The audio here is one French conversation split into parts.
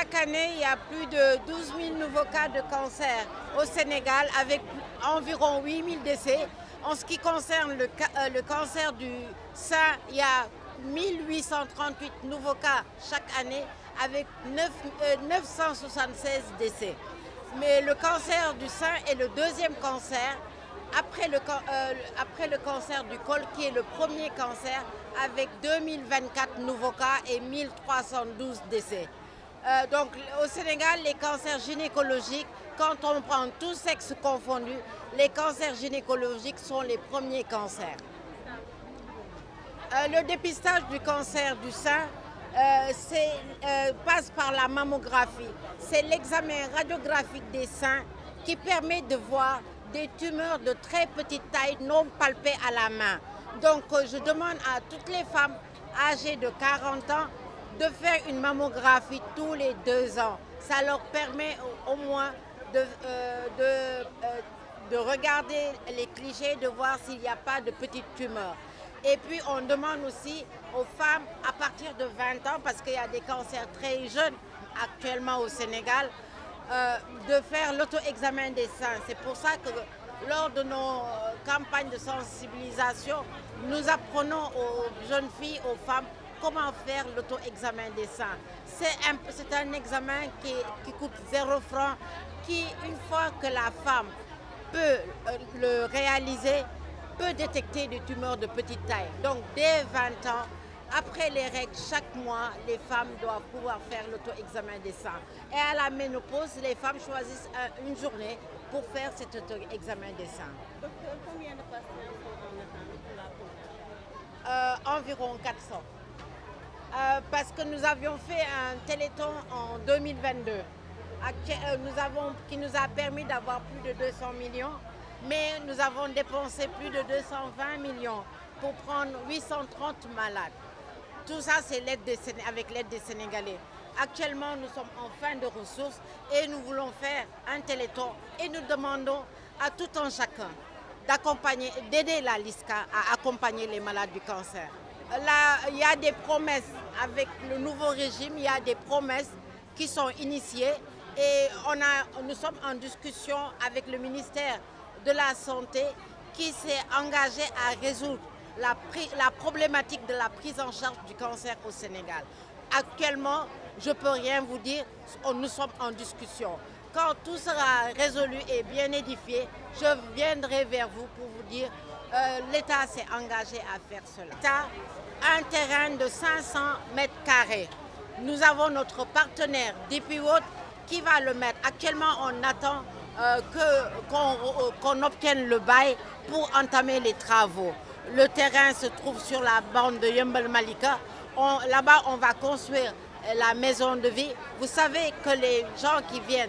chaque année, il y a plus de 12 000 nouveaux cas de cancer au Sénégal avec environ 8 000 décès. En ce qui concerne le cancer du sein, il y a 1838 nouveaux cas chaque année avec 976 décès. Mais le cancer du sein est le deuxième cancer après le cancer du col qui est le premier cancer avec 2024 nouveaux cas et 1312 décès. Donc au Sénégal, les cancers gynécologiques, quand on prend tous sexes confondus, les cancers gynécologiques sont les premiers cancers. Le dépistage du cancer du sein passe par la mammographie. C'est l'examen radiographique des seins qui permet de voir des tumeurs de très petite taille non palpées à la main. Donc je demande à toutes les femmes âgées de 40 ans de faire une mammographie tous les 2 ans. Ça leur permet au moins de regarder les clichés, de voir s'il n'y a pas de petites tumeurs. Et puis on demande aussi aux femmes à partir de 20 ans, parce qu'il y a des cancers très jeunes actuellement au Sénégal, de faire l'auto-examen des seins. C'est pour ça que lors de nos campagnes de sensibilisation, nous apprenons aux jeunes filles, aux femmes, comment faire l'auto-examen des seins. C'est un examen qui coûte 0 francs, qui, une fois que la femme peut le réaliser, peut détecter des tumeurs de petite taille. Donc dès 20 ans, après les règles, chaque mois, les femmes doivent pouvoir faire l'auto-examen des seins. Et à la ménopause, les femmes choisissent une journée pour faire cet auto-examen des seins. Docteur, combien de patients sont en attente pour la pose? Environ 400. Parce que nous avions fait un téléthon en 2022 qui nous a permis d'avoir plus de 200 millions, mais nous avons dépensé plus de 220 millions pour prendre 830 malades. Tout ça, c'est avec l'aide des Sénégalais. Actuellement, nous sommes en fin de ressources et nous voulons faire un téléthon et nous demandons à tout un chacun d'aider la LISCA à accompagner les malades du cancer. Là, il y a des promesses avec le nouveau régime, il y a des promesses qui sont initiées et nous sommes en discussion avec le ministère de la Santé qui s'est engagé à résoudre la problématique de la prise en charge du cancer au Sénégal. Actuellement, je ne peux rien vous dire, nous sommes en discussion. Quand tout sera résolu et bien édifié, je viendrai vers vous pour vous dire l'État s'est engagé à faire cela. L'État a un terrain de 500 mètres carrés. Nous avons notre partenaire DP World qui va le mettre. Actuellement, on attend qu'on obtienne le bail pour entamer les travaux. Le terrain se trouve sur la bande de Yeumbeul Malika. Là-bas, on va construire la maison de vie. Vous savez que les gens qui viennent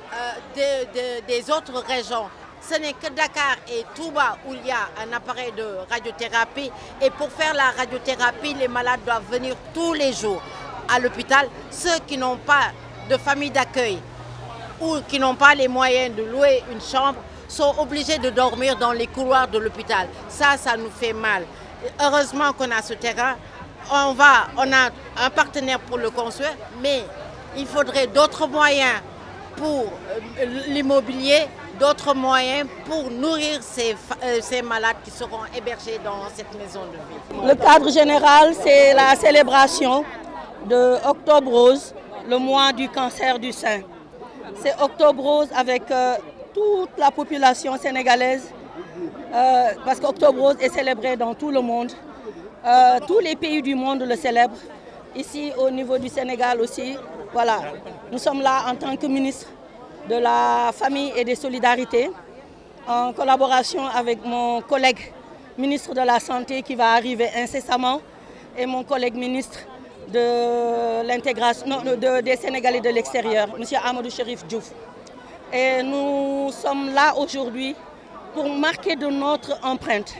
des autres régions, ce n'est que Dakar et Touba où il y a un appareil de radiothérapie. Et pour faire la radiothérapie, les malades doivent venir tous les jours à l'hôpital. Ceux qui n'ont pas de famille d'accueil ou qui n'ont pas les moyens de louer une chambre sont obligés de dormir dans les couloirs de l'hôpital. Ça nous fait mal. Heureusement qu'on a ce terrain. On a un partenaire pour le construire, mais il faudrait d'autres moyens pour l'immobilier, d'autres moyens pour nourrir ces malades qui seront hébergés dans cette maison de vie. Le cadre général, c'est la célébration de Octobre Rose, le mois du cancer du sein. C'est Octobre Rose avec toute la population sénégalaise, parce qu'Octobre Rose est célébré dans tout le monde. Tous les pays du monde le célèbrent. Ici, au niveau du Sénégal aussi, voilà. Nous sommes là en tant que ministre de la Famille et des Solidarités, en collaboration avec mon collègue ministre de la Santé qui va arriver incessamment et mon collègue ministre de l'intégration des Sénégalais de l'extérieur, M. Amadou Chérif Diouf. Et nous sommes là aujourd'hui pour marquer de notre empreinte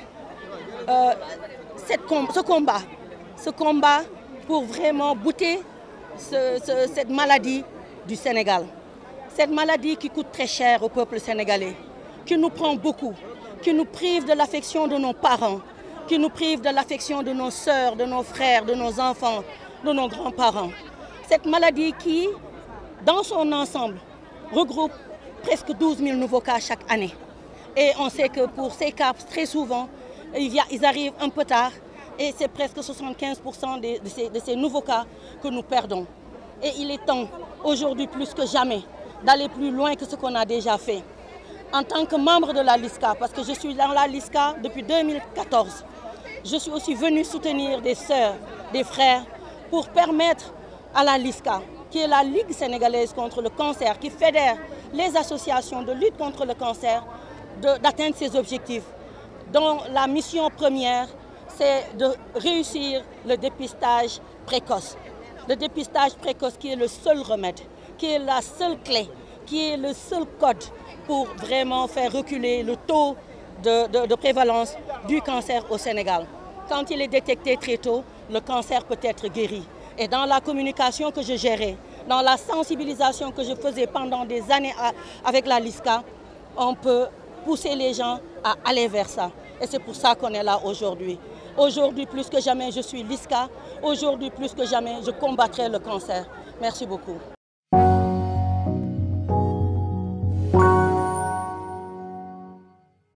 ce combat pour vraiment bouter cette maladie du Sénégal. Cette maladie qui coûte très cher au peuple sénégalais, qui nous prend beaucoup, qui nous prive de l'affection de nos parents, qui nous prive de l'affection de nos sœurs, de nos frères, de nos enfants, de nos grands-parents. Cette maladie qui dans son ensemble, regroupe presque 12 000 nouveaux cas chaque année. Et on sait que pour ces cas, très souvent, ils arrivent un peu tard et c'est presque 75% de ces nouveaux cas que nous perdons. Et il est temps, aujourd'hui plus que jamais, d'aller plus loin que ce qu'on a déjà fait. En tant que membre de la LISCA, parce que je suis dans la LISCA depuis 2014, je suis aussi venue soutenir des sœurs, des frères, pour permettre à la LISCA, qui est la Ligue sénégalaise contre le cancer, qui fédère les associations de lutte contre le cancer, d'atteindre ses objectifs, dont la mission première, c'est de réussir le dépistage précoce. Le dépistage précoce qui est le seul remède, qui est la seule clé, qui est le seul code pour vraiment faire reculer le taux de prévalence du cancer au Sénégal. Quand il est détecté très tôt, le cancer peut être guéri. Et dans la communication que je gérais, dans la sensibilisation que je faisais pendant des années avec la LISCA, on peut pousser les gens à aller vers ça. Et c'est pour ça qu'on est là aujourd'hui. Aujourd'hui, plus que jamais, je suis LISCA. Aujourd'hui, plus que jamais, je combattrai le cancer. Merci beaucoup.